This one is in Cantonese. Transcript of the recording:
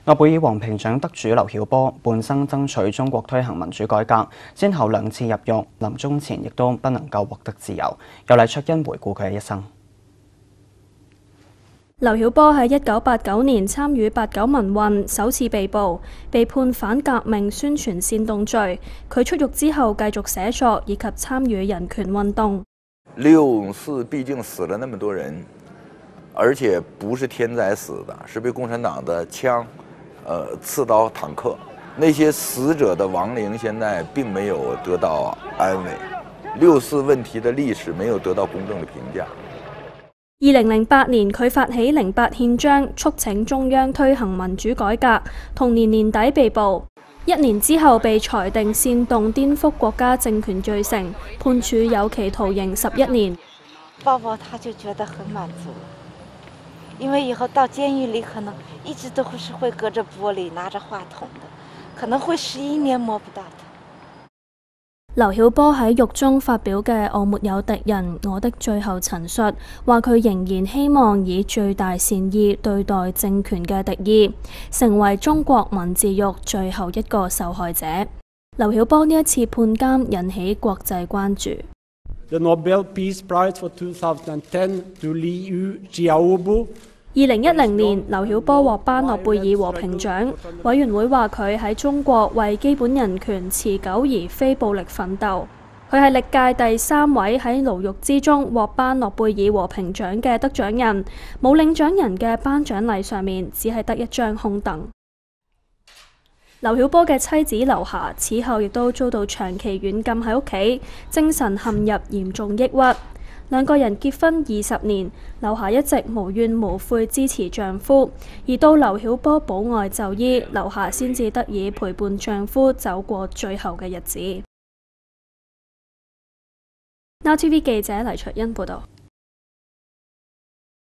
諾貝爾和平獎得主劉曉波半生爭取中國推行民主改革，先後2次入獄，臨終前亦都不能夠獲得自由。由黎卓恩回顧佢嘅一生。 劉曉波喺1989年參與89民運，首次被捕，被判反革命宣傳煽動罪。佢出獄之後繼續寫作以及參與人權運動。 6·4畢竟死了那麼多人，而且不是天災死的，是被共產黨的槍、刺刀、坦克。那些死者的亡靈現在並沒有得到安慰，6·4問題的歷史沒有得到公正的評價。 2008年，佢發起08憲章，促請中央推行民主改革。同年年底被捕，1年之後被裁定煽動顛覆國家政權罪成，判處有期徒刑11年。 抱抱他就覺得很滿足，因為以後到監獄裡可能一直都是會隔着玻璃拿着話筒的，可能會11年摸不到他。 劉曉波喺獄中發表嘅《我沒有敵人，我的最後陳述》，話佢仍然希望以最大善意對待政權嘅敵意，成為中國文字獄最後一個受害者。劉曉波呢一次判監引起國際關注。 The Nobel Peace Prize for 2010 to Liu Xiaobo。 2010年，劉曉波獲頒諾貝爾和平獎，委員會話佢喺中國為基本人權持久而非暴力奮鬥。佢係歷屆第3位喺牢獄之中獲頒諾貝爾和平獎嘅得獎人，冇領獎人嘅頒獎禮上面只係得一張空凳。劉曉波嘅妻子劉霞此後亦都遭到長期軟禁喺屋企，精神陷入嚴重抑鬱。2個人結婚20年，劉霞一直無怨無悔支持丈夫，而到劉曉波保外就醫，劉霞先至得以陪伴丈夫走過最後嘅日子。Now TV 記者黎卓恩報道。